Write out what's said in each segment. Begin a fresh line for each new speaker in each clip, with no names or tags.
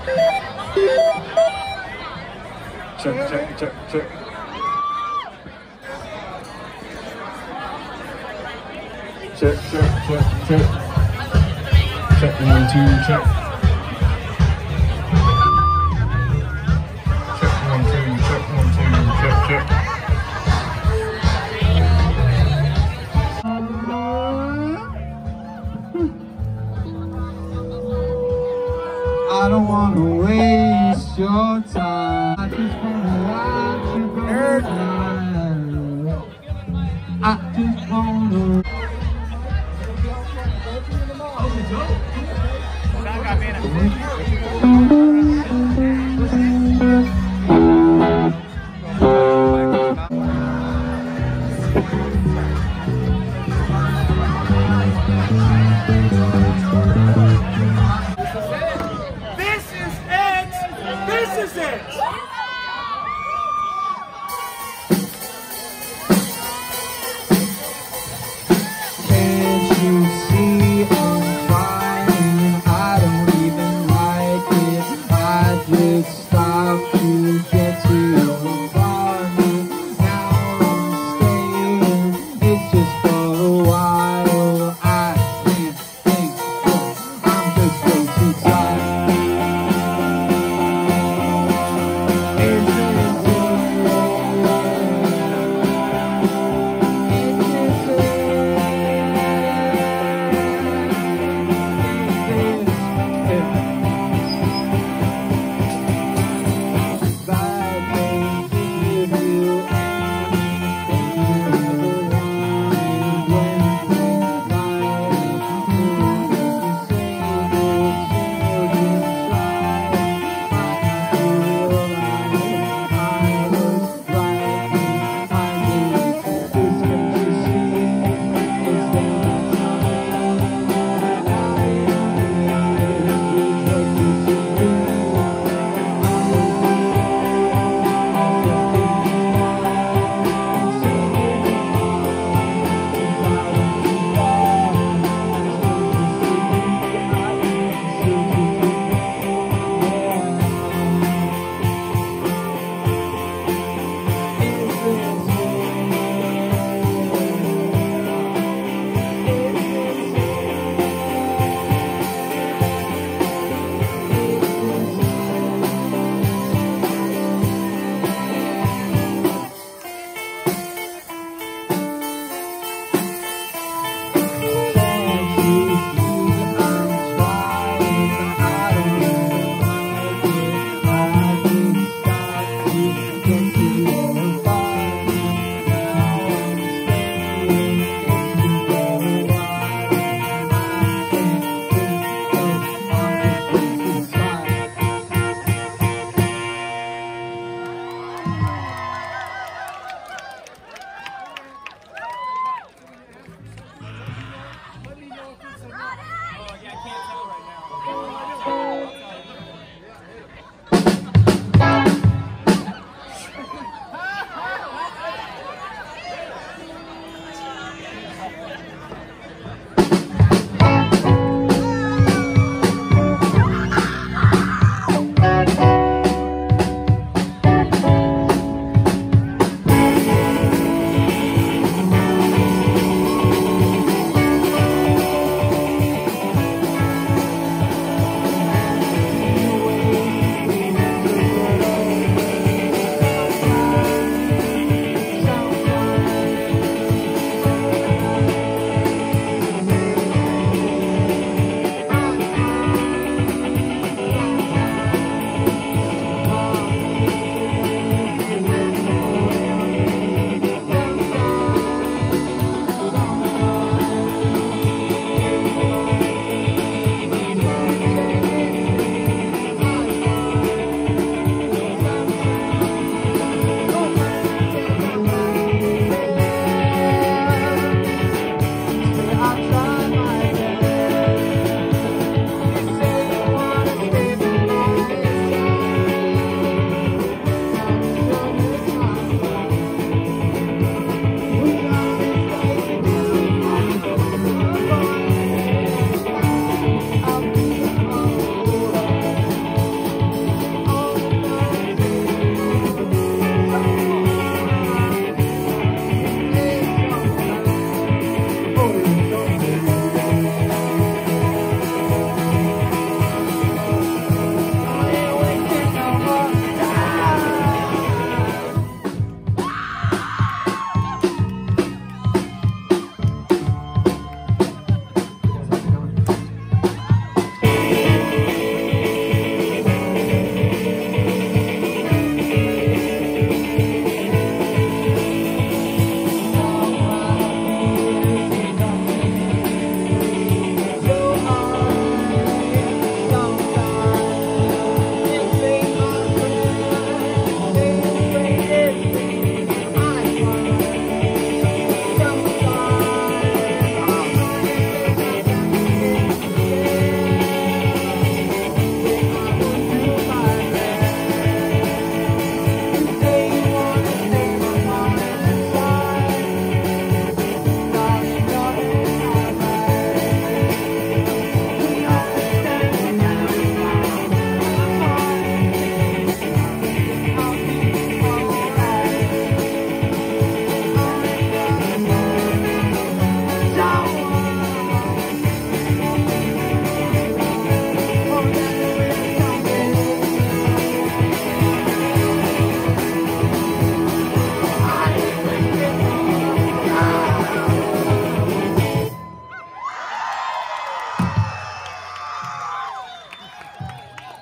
Check, check, check, check. Check, check, check, check. Check 1, 2, check. Check 1, 2, check 1, 2, check, check. I don't wanna waste your time. I just wanna watch you go down. I just wanna.
This is it! This is it!
Can't you see I'm trying? I don't even like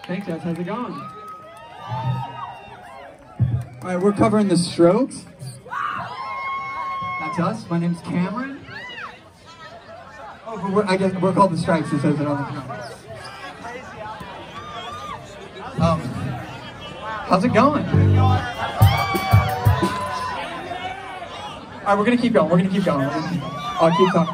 Thanks, guys. How's it going? All right, we're covering the Strokes. That's us. My name's Cameron. Oh, but I guess we're called the Strikes. It says it on the front. How's it going? All right, we're gonna keep going. I'll keep talking.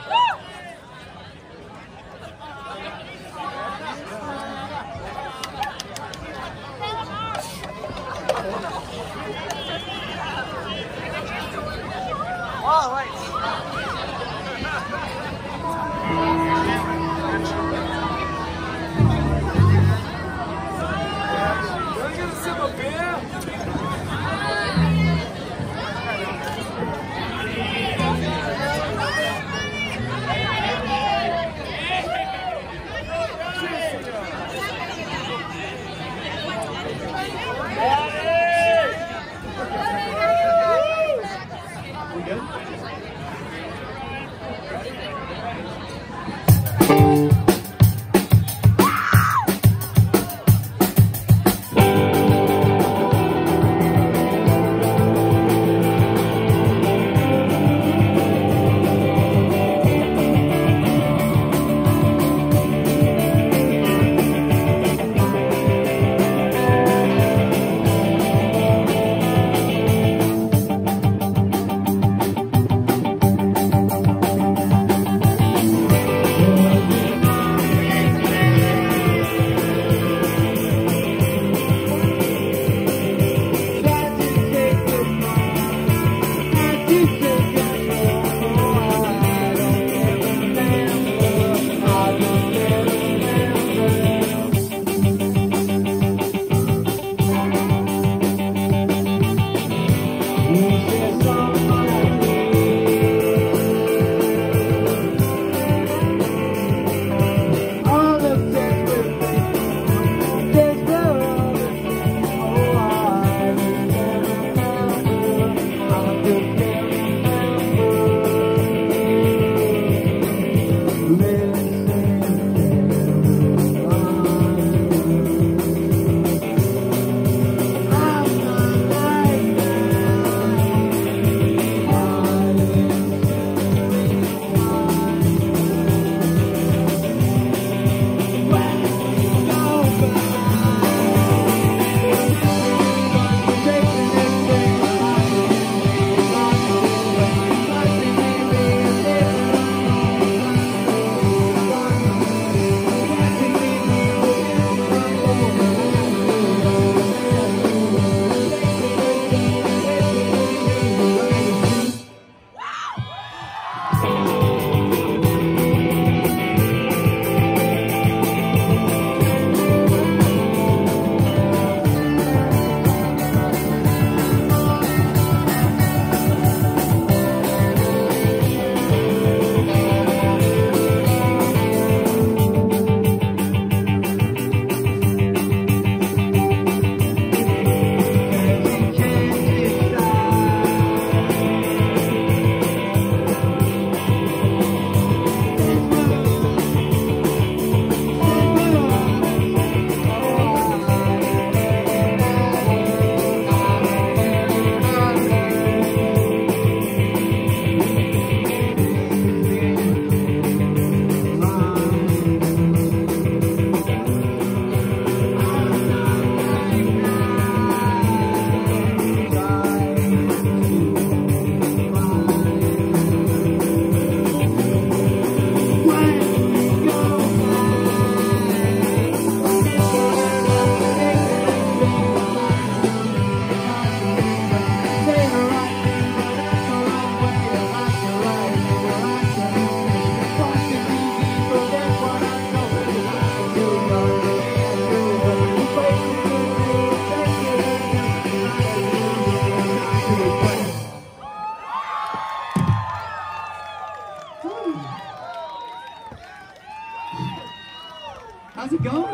How's it going?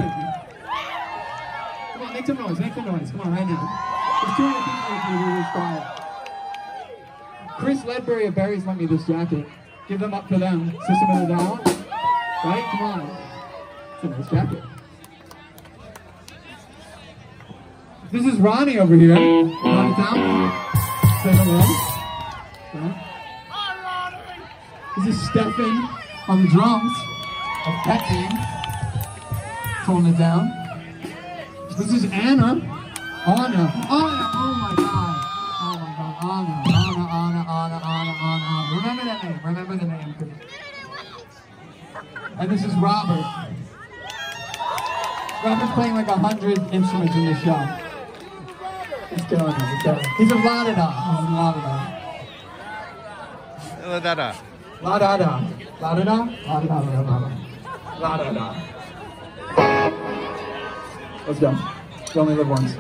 Come on, make some noise, Come on, right now. There's 200 people if you do this quiet. Chris Ledbury of Barry's lent me this jacket. Give them up for them. System of a Down. Right? Come on. It's a nice jacket. This is Ronnie over here. Ronnie down. Say hello. Yeah. This is Stefan on the drums of Pet Team. Pulling it down. This is Anna. Anna. Oh my God. Oh my God. Anna. Remember that name. Remember the name. And this is Robert. Robert's playing like 100 instruments in this show. He's killing it. He's a la-da-da. He's a la-da-da.
La-da-da.
La-da-da. La-da-da. La-da-da. La-da-da. Let's go. You only live once.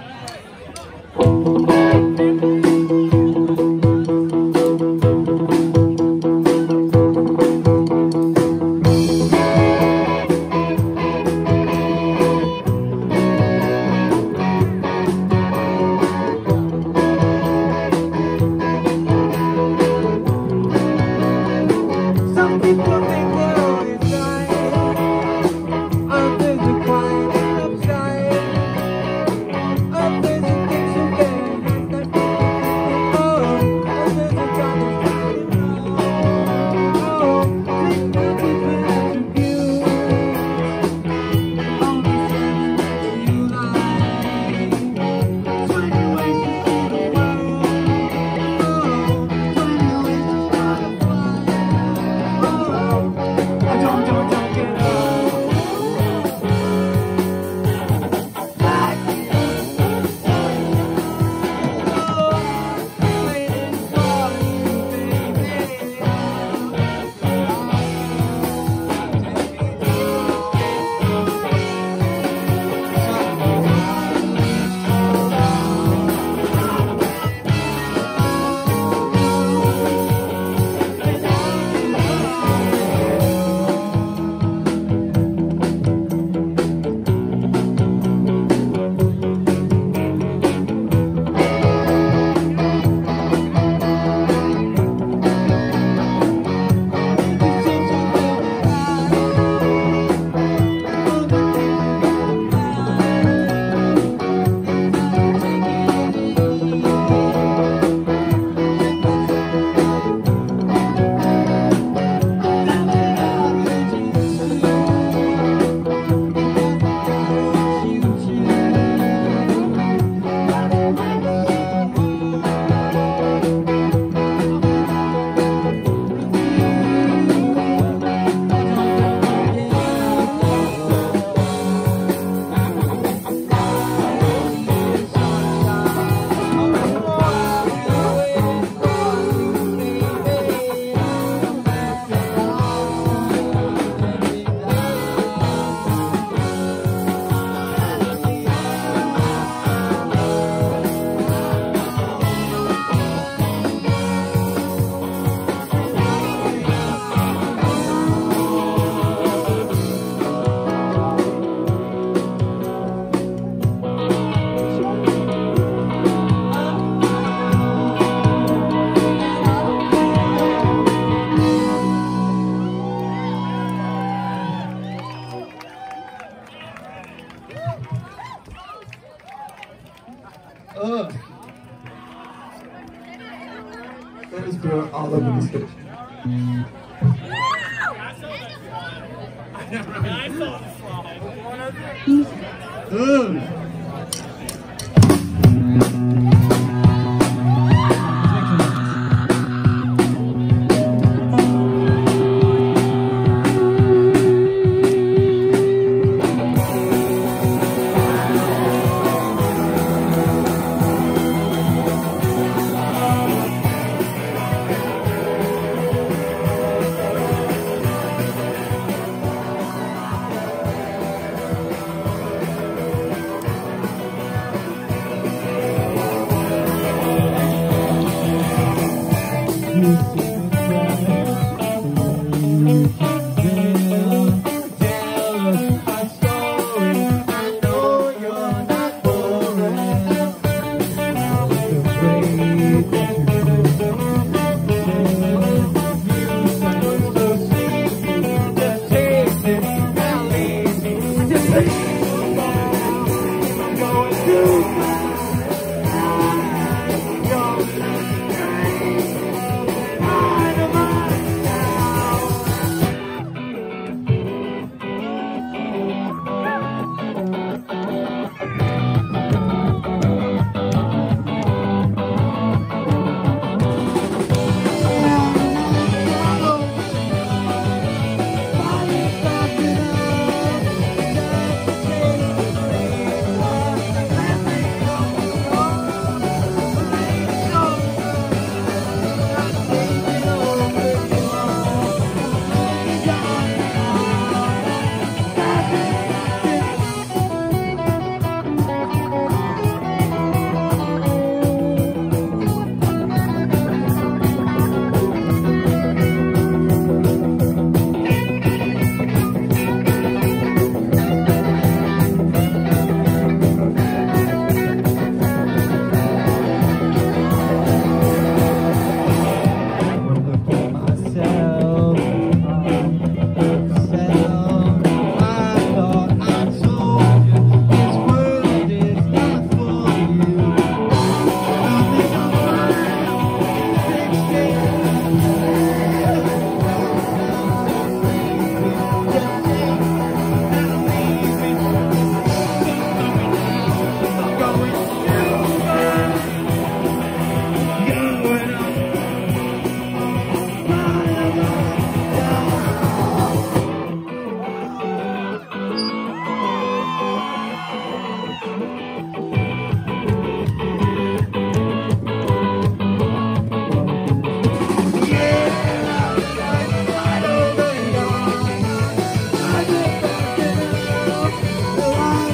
There's beer all over the stage.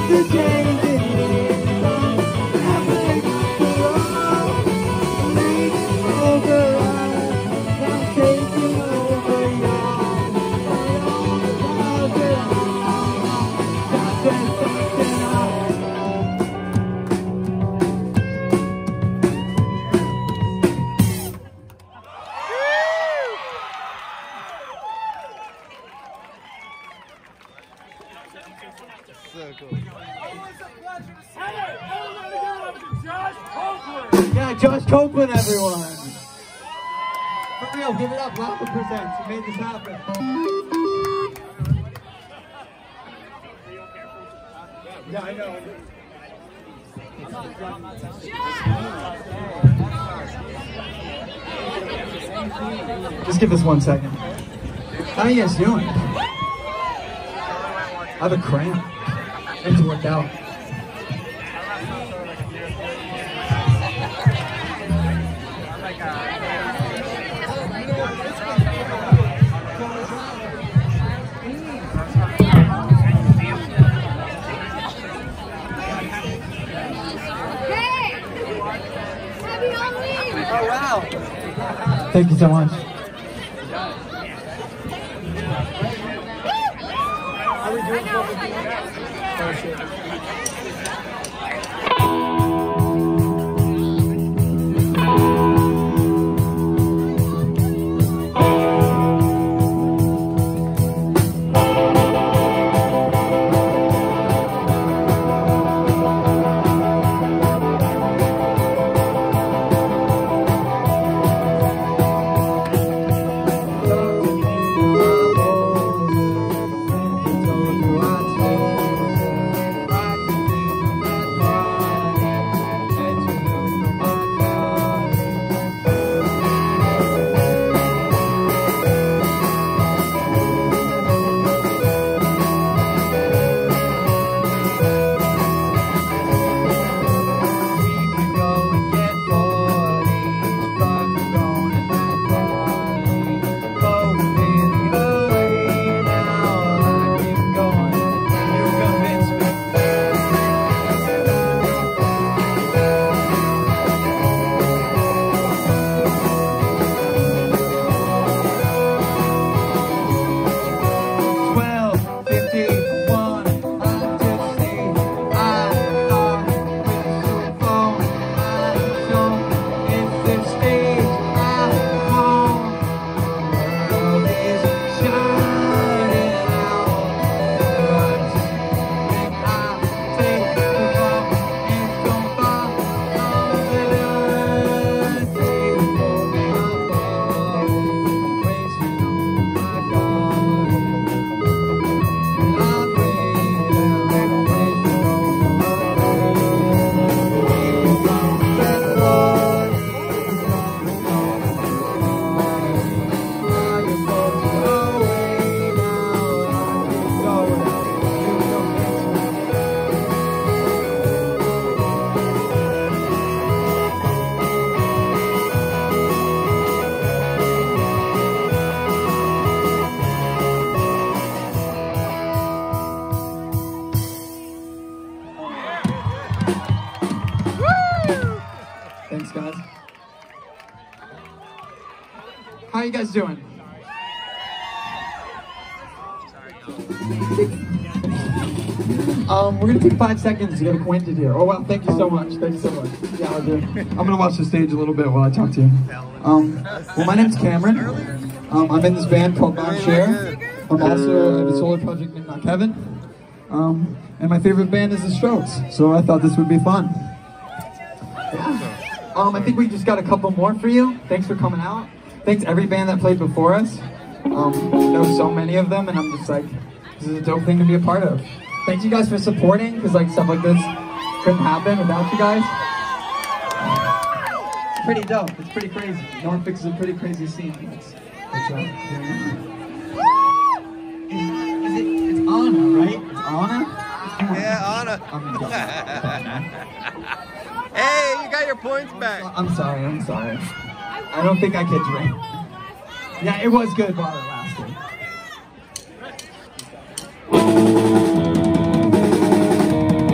So cool.
Yeah, Josh Copeland, everyone. For real, give it up. Lapa Presents. You made this happen. Yeah, I know. Just give us 1 second. How are you guys doing? I have a cramp. I need to work out.
Oh, wow.
Thank you so much.
How are we doing? Oh, shit.
Thanks, guys. How are you guys doing? We're gonna take 5 seconds to get acquainted here. Oh wow, thank you so much. Thank you so much. Yeah, I'll do. I'm gonna watch the stage a little bit while I talk to you. Well, my name's Cameron. I'm in this band called Bon Cher. I'm also at a solo project named Not Kevin. And my favorite band is The Strokes, so I thought this would be fun. Yeah. I think we just got a couple more for you. Thanks for coming out. Thanks every band that played before us. There were so many of them, and I'm just like, this is a dope thing to be a part of. Thank you guys for supporting, because like stuff like this couldn't happen without you guys. It's pretty dope. It's pretty crazy. Norfolk is a pretty crazy scene. It's Anna, right? It's Anna?
Yeah, Anna. Hey, you got your points back.
I'm sorry. I don't think I could drink. Yeah, it was good while it lasted.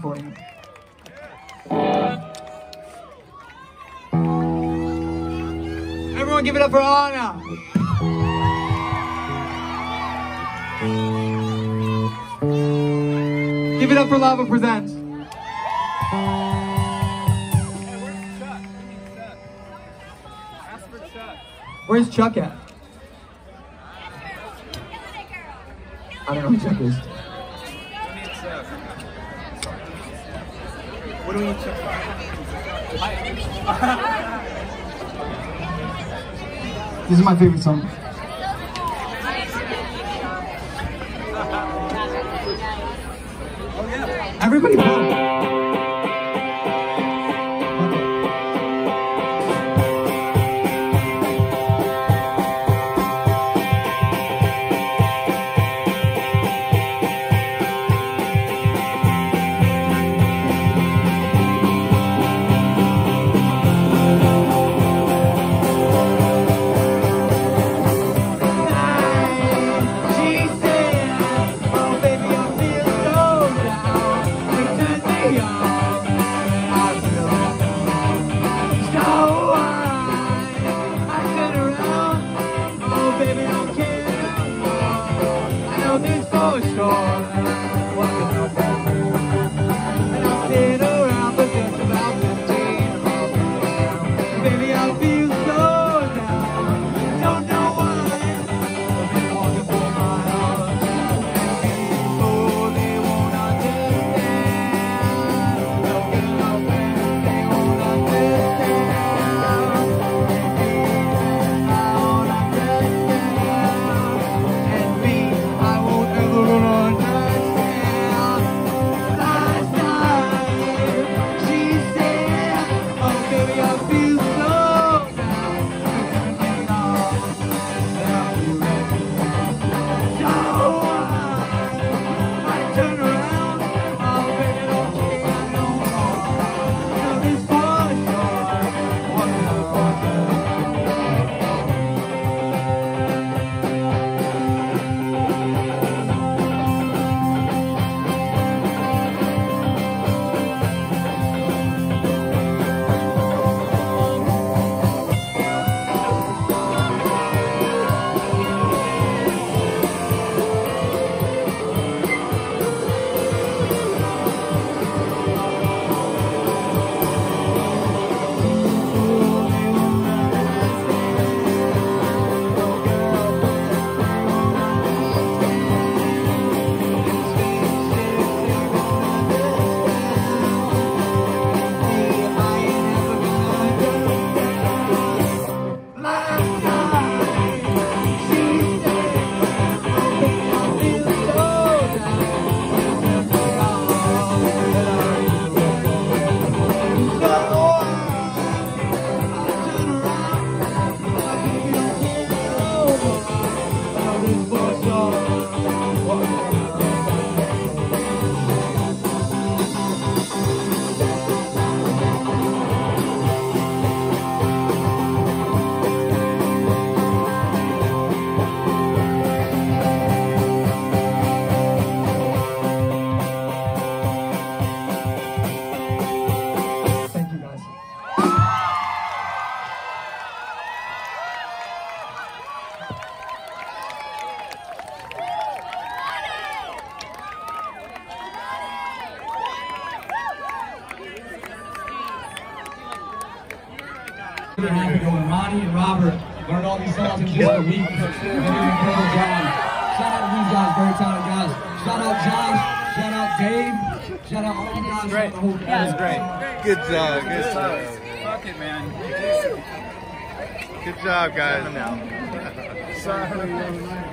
for you. Everyone give it up for Anna. Give it up for Lava Presents. Where's Chuck at? I don't know who Chuck is.
What do we need Chuck for?
This is my favorite song. Everybody vote.
Ronnie and Robert learned all these songs in just a week. They did an incredible job. Shout out to these guys, very talented guys. Shout out Josh, shout out Dave, shout out all you guys.
Great.
Yeah,
That's great.
Good job, good job.
Fuck it, man.
Good job, guys.
Sorry.